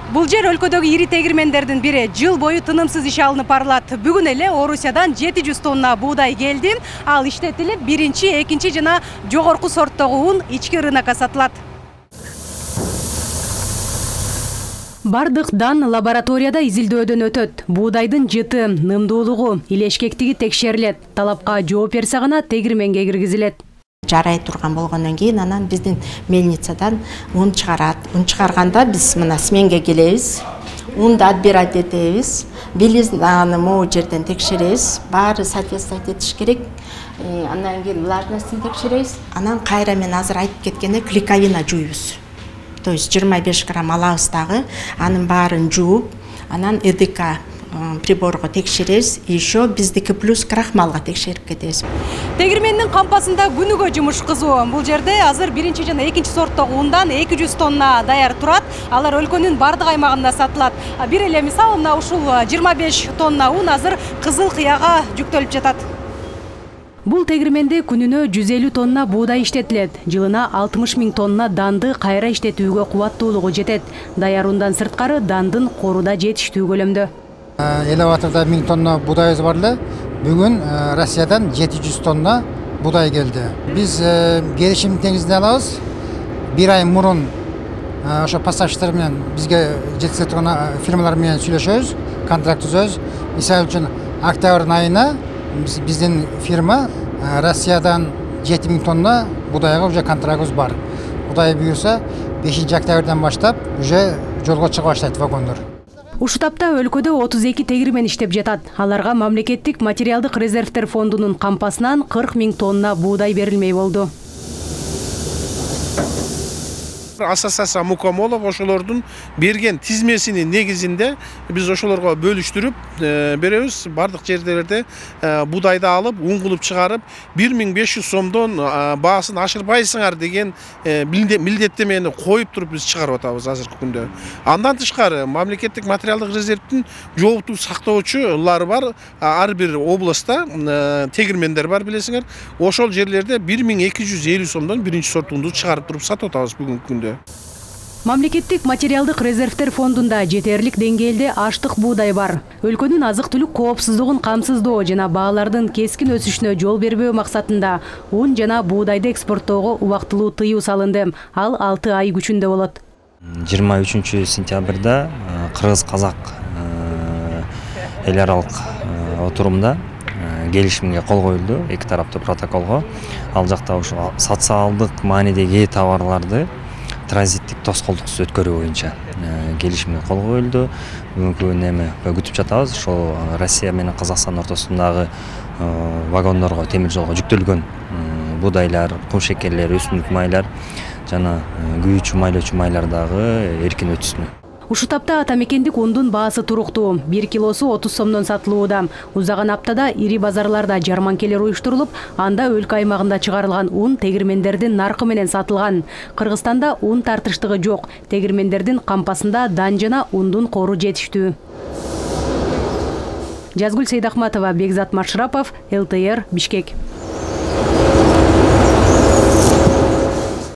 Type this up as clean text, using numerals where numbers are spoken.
Бул жер өлкөдөгү ири тегирмендердин бири. Жыл бою тынымсыз иш алынып барылат. Бүгүн эле Орусиядан 700 тонна буудай келди. Ал иштетилип, биринчи, экинчи жана жогорку сорттогу ун ички рынокко сатылат. Бардык дан лабораторияда изилдөөдөн өтөт. Буудайдын жыты, нымдуулугу, илешкектиги текшерилет. Талапка жооп берсе гана тегирменге киргизилет. Жарай турган болгондон кийин анан биздин мельницадан ун чыгарат. Ун чыгарганда биз мына сменге келебиз. Унду отбирать этебиз. Белизнаны могу жерден текшеребиз. Баары соответствовать этиш керек. Андан кийин влажностун текшеребиз. Анан кайра мен азыр айтып кеткенде клейковина жуйбуз. То есть 25 грамм алабыз дагы, анын баарын жууп, анан ЭДК приборго текшеребиз, еще биздики плюс крахмалга текшерип кетебиз. Тегирмендин кампасында күнүгө жумуш кызуу. Бул жерде азыр биринчи жана экинчи сорттогу ундан 200 тонна даяр турат. Алар өлкөнүн бардык аймагында сатылат. Бир эле мисал, мына ушул 25 тонна ун азыр Кызыл Кыяга жүктөлүп жатат. Бул тегирменде күнүнө 150 тонна буудай иштетилет. Жылына 60 000 тонна данды кайра иштетүүгө кубаттуулугу жетет. Даяр ундан сырткары дандын коруда жетиштүү көлөмдө. Элеваторда 1000 тонна будайыбыз бар эле. Бүгүн Россиядан 700 тонна будай келди. Биз келишим теңизде алабыз. Бир ай мурун ошо поставщиктер менен бизге жеткизе турган фирмалар менен сүйлөшөбүз, контракт түзөбүз. Мисалы үчүн октябрь айына биздин фирма Россиядан 7000 тонна будайга уже контрактыбыз бар. Кудай буюрса 5 октябрдан баштап уже жолго чыга баштайт вагондор. Ушу тапта өлкөдө 32 тегирмен иштеп жатат. Аларга мамлекеттик материалдык резервтер фондунун кампасынан 40 000 тонна буудай берилмей болду. Ассоциация мукомолов ошолордун берген тизмесинин негизинде биз ошолорго бөлүштүрүп беребиз. Бардык жерлерде будайды алып, ун кылып чыгарып, 1500 сомдон баасын ашырбайсыңар деген милдеттемени коюп туруп биз чыгарып атабыз азыркы күндө. Андан тышкары мамлекеттик материалдык резервтин жооптуу сактоочулары бар. Ар бир областта тегирмендер бар билесиңер. Ошол жерлерде 1250 сомдон биринчи сорт унду чыгарып туруп сатып атабыз бүгүнкү күндө. Мамлекеттик материалдык резервтер фондунда жетерлик деңгээлде аштык буудай бар. Өлкөнүн азык-түлүк коопсуздугун камсыздоо жана баалардын кескин өсүшүнө жол бербөө максатында ун жана буудайды экспорттоого убактылуу тыюу салынды. Ал 6 ай күчүндө болот. 23 сентябрда кыргыз-казак эл аралык отурумда келишимге кол коюлду, эки тараптуу протоколго. Ал жакта ушу социалдык маанидеги товарларды транзиттик тоскоолдуксуз өткөрүү боюнча келишимге кол коюлду. Бүгүнкү неме күтүп жатабыз. Ошол Россия менен Казакстан ортосундагы вагондорго, темир жолго жүктөлгөн буудайлар, кум шекерлер, өсүмдүк майлар жана күйүүчү майлоочу майлар дагы эркин өтүсүн. Ушу тапта атамекендик ундун баасы туруктуу. 1 килосу 30 сомдон сатылууда. Узаган аптада ири базарларда жарманкелер уюштурулуп, анда өлкө аймагында чыгарылган ун тегирмендердин наркы менен сатылган. Кыргызстанда ун тартыштыгы жок. Тегирмендердин кампасында дан жана ундун кору жетиштүү. Жазгүл Сейдахматова, Бекзат Машрапов, ЛТР, Бишкек.